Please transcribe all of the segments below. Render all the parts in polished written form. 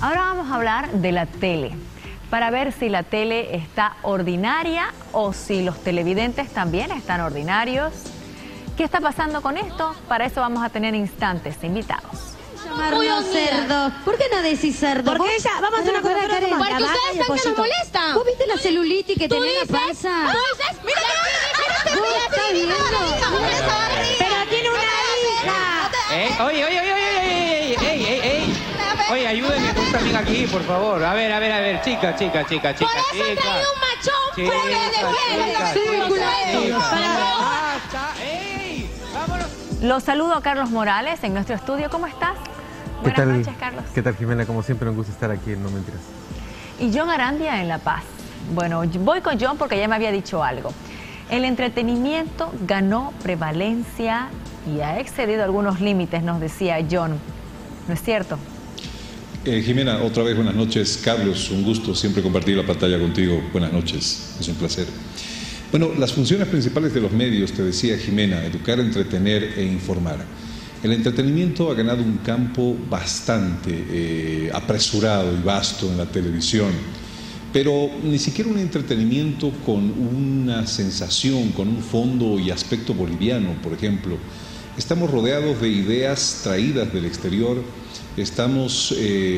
Ahora vamos a hablar de la tele, para ver si la tele está ordinaria o si los televidentes también están ordinarios. ¿Qué está pasando con esto? Para eso vamos a tener instantes invitados. Llamarnos cerdos. ¿Por qué no decís cerdo? Porque ella, vamos a hacer una cosa. Porque ustedes están que nos molestan. ¿Vos viste la celulitis que tenés en la panza? ¿Tú dices? Mira, ¿Vos estás viendo? Pero tiene una hija. Oye, ayúdenme tú también aquí, por favor. A ver, chica. Por eso he traído un machón para que defienda. ¡Vámonos! Los saludo a Carlos Morales en nuestro estudio. ¿Cómo estás? Buenas noches, Carlos. ¿Qué tal, Jimena? Como siempre, un gusto estar aquí en No Mentiras. Y John Arandia en La Paz. Bueno, voy con John porque ya me había dicho algo. El entretenimiento ganó prevalencia y ha excedido algunos límites, nos decía John. ¿No es cierto? Jimena, otra vez buenas noches. Carlos, un gusto siempre compartir la pantalla contigo. Buenas noches, es un placer. Bueno, las funciones principales de los medios, te decía Jimena, educar, entretener e informar. El entretenimiento ha ganado un campo bastante apresurado y vasto en la televisión, pero ni siquiera un entretenimiento con una sensación, con un fondo y aspecto boliviano, por ejemplo. Estamos rodeados de ideas traídas del exterior, estamos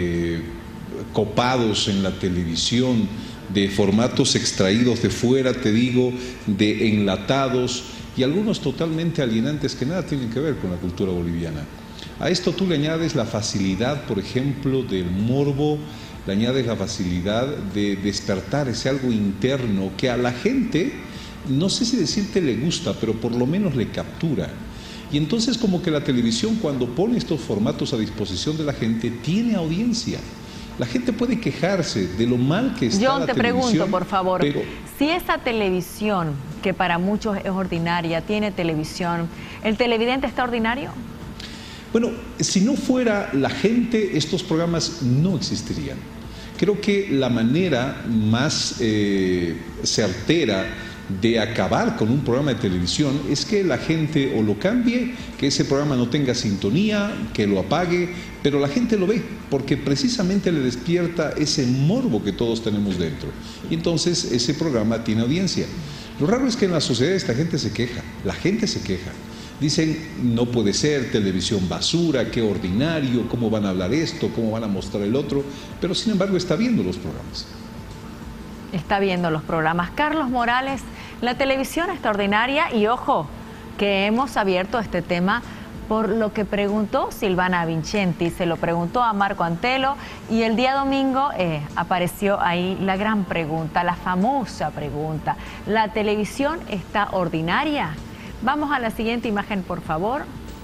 copados en la televisión de formatos extraídos de fuera, te digo, de enlatados y algunos totalmente alienantes que nada tienen que ver con la cultura boliviana. A esto tú le añades la facilidad, por ejemplo, del morbo, le añades la facilidad de despertar ese algo interno que a la gente, no sé si decirte le gusta, pero por lo menos le captura. Y entonces como que la televisión, cuando pone estos formatos a disposición de la gente, tiene audiencia. La gente puede quejarse de lo mal que está John, la te televisión. pregunto, por favor, pero si esa televisión, que para muchos es ordinaria, tiene televisión, ¿el televidente está ordinario? bueno, si no fuera la gente, estos programas no existirían. Creo que la manera más certera de acabar con un programa de televisión es que la gente o lo cambie, que ese programa no tenga sintonía, que lo apague, pero la gente lo ve porque precisamente le despierta ese morbo que todos tenemos dentro y entonces ese programa tiene audiencia. Lo raro es que en la sociedad esta gente se queja, la gente se queja. Dicen, no puede ser, televisión basura, qué ordinario, cómo van a hablar esto, cómo van a mostrar el otro, pero sin embargo está viendo los programas. Está viendo los programas. Carlos Morales, la televisión está ordinaria y ojo, que hemos abierto este tema por lo que preguntó Silvana Vincenti, se lo preguntó a Marco Antelo y el día domingo apareció ahí la gran pregunta, la famosa pregunta, ¿la televisión está ordinaria? Vamos a la siguiente imagen, por favor.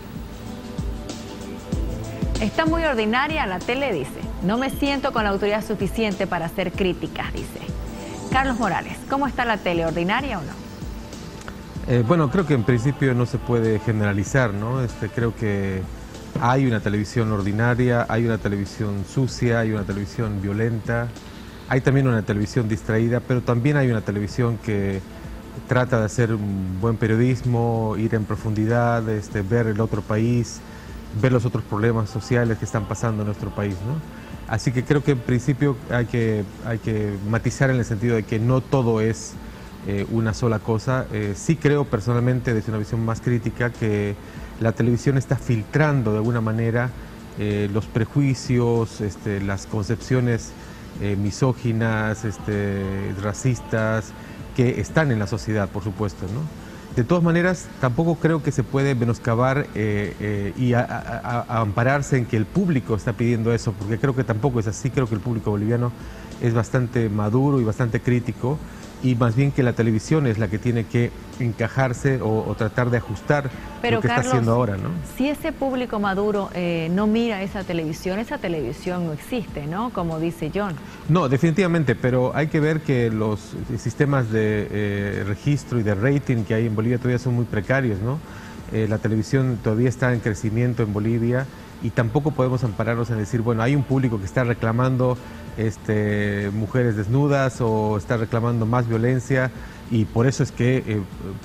Está muy ordinaria la tele, dice. No me siento con la autoridad suficiente para hacer críticas, dice. Carlos Morales, ¿cómo está la tele? ¿Ordinaria o no? Bueno, creo que en principio no se puede generalizar, ¿no? Creo que hay una televisión ordinaria, hay una televisión sucia, hay una televisión violenta, hay también una televisión distraída, pero también hay una televisión que trata de hacer un buen periodismo, ir en profundidad, ver el otro país, ver los otros problemas sociales que están pasando en nuestro país, ¿no? Así que creo que en principio hay que matizar en el sentido de que no todo es una sola cosa. Sí creo personalmente, desde una visión más crítica, que la televisión está filtrando de alguna manera los prejuicios, las concepciones misóginas, racistas, que están en la sociedad, por supuesto, ¿no? De todas maneras, tampoco creo que se puede menoscabar y ampararse en que el público está pidiendo eso, porque creo que tampoco es así. Creo que el público boliviano es bastante maduro y bastante crítico, y más bien que la televisión es la que tiene que encajarse o tratar de ajustar lo que Carlos, está haciendo ahora, ¿no? Si ese público maduro no mira esa televisión no existe, ¿no? Como dice John. No, definitivamente, pero hay que ver que los sistemas de registro y de rating que hay en Bolivia todavía son muy precarios, ¿no? La televisión todavía está en crecimiento en Bolivia y tampoco podemos ampararnos en decir, bueno, hay un público que está reclamando mujeres desnudas o está reclamando más violencia y por eso es que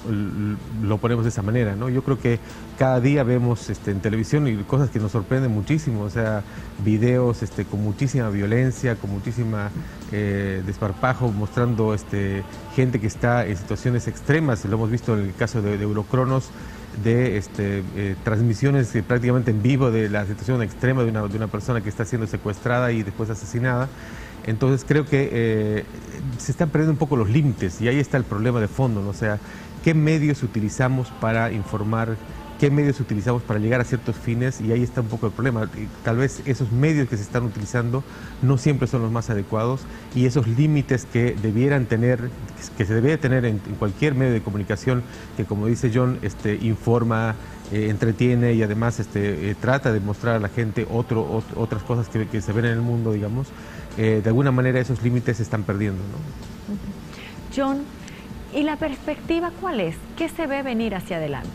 lo ponemos de esa manera, ¿no? Yo creo que cada día vemos en televisión y cosas que nos sorprenden muchísimo, o sea, videos con muchísima violencia, con muchísima desparpajo, mostrando gente que está en situaciones extremas. Lo hemos visto en el caso de Eurocronos, de transmisiones prácticamente en vivo de la situación extrema de una persona que está siendo secuestrada y después asesinada. Entonces creo que se están perdiendo un poco los límites y ahí está el problema de fondo, ¿no? O sea, ¿qué medios utilizamos para informar? ¿Qué medios utilizamos para llegar a ciertos fines? Y ahí está un poco el problema. Tal vez esos medios que se están utilizando no siempre son los más adecuados y esos límites que debieran tener, que se debería tener en cualquier medio de comunicación que, como dice John, informa, entretiene y además trata de mostrar a la gente otras cosas que se ven en el mundo, digamos. De alguna manera esos límites se están perdiendo, ¿no? John, ¿y la perspectiva cuál es? ¿Qué se ve venir hacia adelante?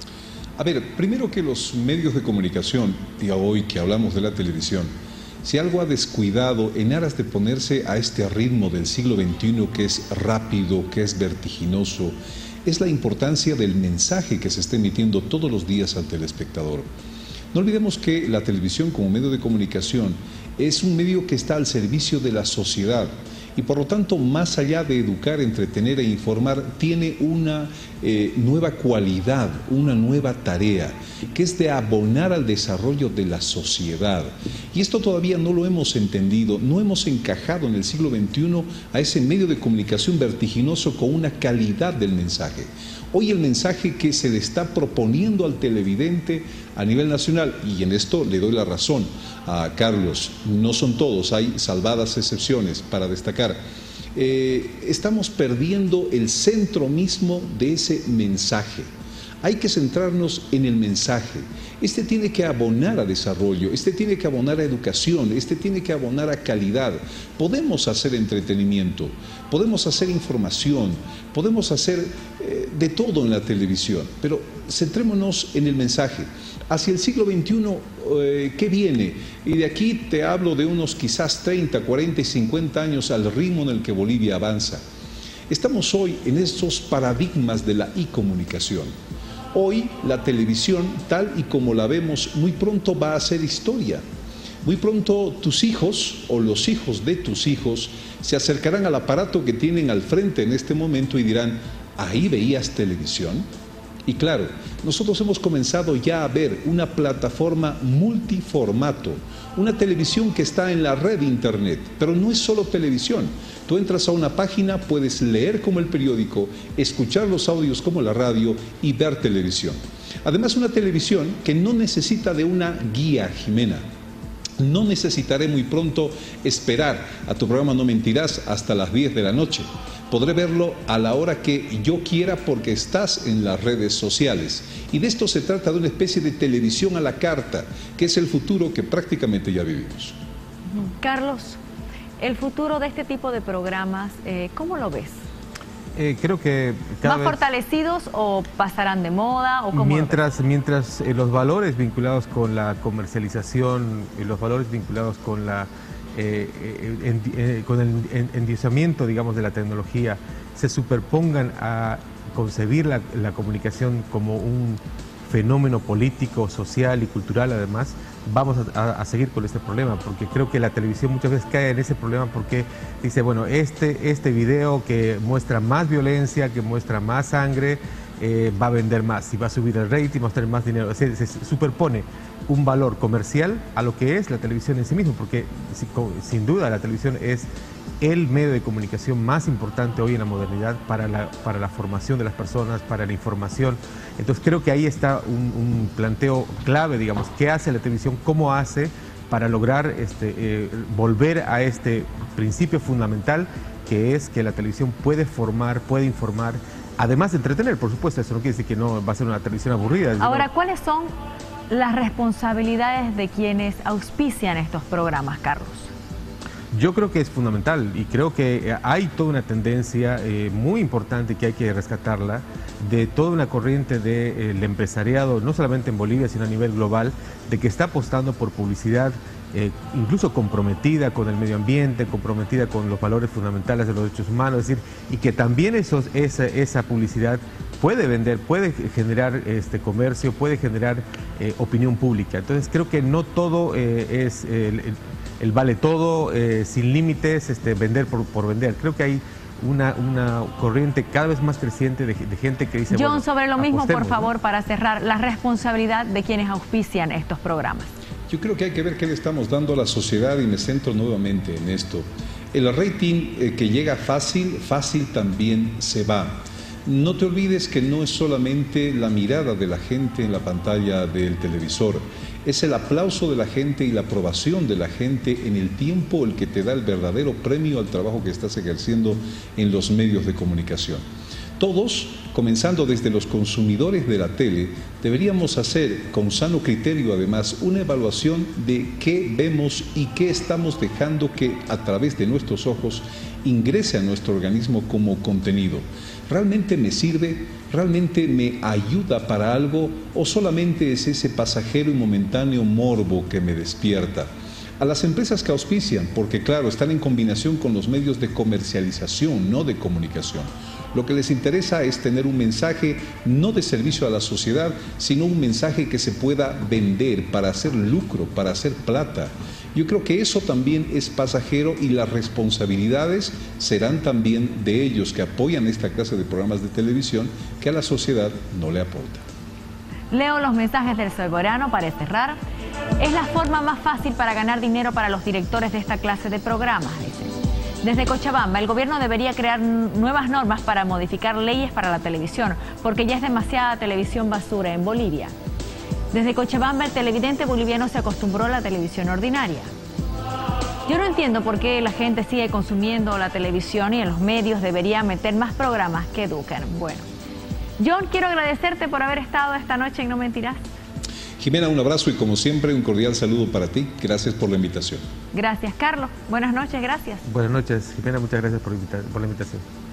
A ver, primero que los medios de comunicación, y hoy que hablamos de la televisión, si algo ha descuidado en aras de ponerse a este ritmo del siglo XXI que es rápido, que es vertiginoso, es la importancia del mensaje que se está emitiendo todos los días al telespectador. No olvidemos que la televisión como medio de comunicación es un medio que está al servicio de la sociedad y por lo tanto, más allá de educar, entretener e informar, tiene una nueva cualidad, una nueva tarea, que es de abonar al desarrollo de la sociedad. Y esto todavía no lo hemos entendido, no hemos encajado en el siglo XXI a ese medio de comunicación vertiginoso con una calidad del mensaje. Hoy el mensaje que se le está proponiendo al televidente a nivel nacional, y en esto le doy la razón a Carlos, no son todos, hay salvadas excepciones para destacar, estamos perdiendo el centro mismo de ese mensaje. Hay que centrarnos en el mensaje. Este tiene que abonar a desarrollo, este tiene que abonar a educación, este tiene que abonar a calidad. Podemos hacer entretenimiento, podemos hacer información, podemos hacer de todo en la televisión, pero centrémonos en el mensaje. Hacia el siglo XXI, ¿qué viene? Y de aquí te hablo de unos quizás 30, 40 y 50 años al ritmo en el que Bolivia avanza. Estamos hoy en estos paradigmas de la e-comunicación. Hoy la televisión, tal y como la vemos, muy pronto va a ser historia. Muy pronto tus hijos o los hijos de tus hijos se acercarán al aparato que tienen al frente en este momento y dirán, ¿ahí veías televisión? Y claro, nosotros hemos comenzado ya a ver una plataforma multiformato, una televisión que está en la red de internet, pero no es solo televisión. Tú entras a una página, puedes leer como el periódico, escuchar los audios como la radio y ver televisión. Además, una televisión que no necesita de una guía, Jimena. No necesitaré muy pronto esperar a tu programa No Mentirás hasta las 10 de la noche. Podré verlo a la hora que yo quiera porque estás en las redes sociales. Y de esto se trata, de una especie de televisión a la carta, que es el futuro que prácticamente ya vivimos. Carlos, el futuro de este tipo de programas, ¿cómo lo ves? Creo que ¿Más fortalecidos o pasarán de moda? ¿O cómo mientras los valores vinculados con la comercialización, los valores vinculados con con el endiosamiento, digamos, de la tecnología, se superpongan a concebir la comunicación como un fenómeno político, social y cultural, además, vamos a seguir con este problema, porque creo que la televisión muchas veces cae en ese problema porque dice, bueno, este video que muestra más violencia, que muestra más sangre, va a vender más y va a subir el rating, va a tener más dinero. Se superpone un valor comercial a lo que es la televisión en sí mismo, porque sin duda la televisión es el medio de comunicación más importante hoy en la modernidad para la formación de las personas, para la información. Entonces creo que ahí está un planteo clave, digamos, ¿qué hace la televisión? ¿Cómo hace para lograr volver a este principio fundamental que es que la televisión puede formar, puede informar, además de entretener, por supuesto? Eso no quiere decir que no va a ser una televisión aburrida. Ahora, ¿cuáles son las responsabilidades de quienes auspician estos programas, Carlos? Yo creo que es fundamental y creo que hay toda una tendencia muy importante que hay que rescatarla, de toda una corriente del empresariado, no solamente en Bolivia, sino a nivel global, de que está apostando por publicidad incluso comprometida con el medio ambiente, comprometida con los valores fundamentales de los derechos humanos, es decir, y que también esa publicidad puede vender, puede generar comercio, puede generar opinión pública. Entonces creo que no todo es el vale todo, sin límites, vender por vender. Creo que hay una corriente cada vez más creciente de gente que dice... John, bueno, sobre lo mismo, por apostemos, favor, ¿no? para cerrar, la responsabilidad de quienes auspician estos programas. Yo creo que hay que ver qué le estamos dando a la sociedad y me centro nuevamente en esto. El rating que llega fácil, fácil también se va. No te olvides que no es solamente la mirada de la gente en la pantalla del televisor, es el aplauso de la gente y la aprobación de la gente en el tiempo el que te da el verdadero premio al trabajo que estás ejerciendo en los medios de comunicación. Todos, comenzando desde los consumidores de la tele, deberíamos hacer, con sano criterio además, una evaluación de qué vemos y qué estamos dejando que a través de nuestros ojos ingrese a nuestro organismo como contenido. ¿Realmente me sirve? ¿Realmente me ayuda para algo? ¿O solamente es ese pasajero y momentáneo morbo que me despierta? A las empresas que auspician, porque claro, están en combinación con los medios de comercialización, no de comunicación. Lo que les interesa es tener un mensaje no de servicio a la sociedad, sino un mensaje que se pueda vender para hacer lucro, para hacer plata. Yo creo que eso también es pasajero y las responsabilidades serán también de ellos que apoyan esta clase de programas de televisión que a la sociedad no le aporta. Leo los mensajes del soberano para cerrar. Es la forma más fácil para ganar dinero para los directores de esta clase de programas, dicen. Desde Cochabamba, el gobierno debería crear nuevas normas para modificar leyes para la televisión, porque ya es demasiada televisión basura en Bolivia. Desde Cochabamba, el televidente boliviano se acostumbró a la televisión ordinaria. Yo no entiendo por qué la gente sigue consumiendo la televisión y en los medios debería meter más programas que eduquen. Bueno, John, quiero agradecerte por haber estado esta noche en No Mentirás. Jimena, un abrazo y como siempre un cordial saludo para ti. Gracias por la invitación. Gracias, Carlos. Buenas noches, gracias. Buenas noches, Jimena, muchas gracias por la invitación.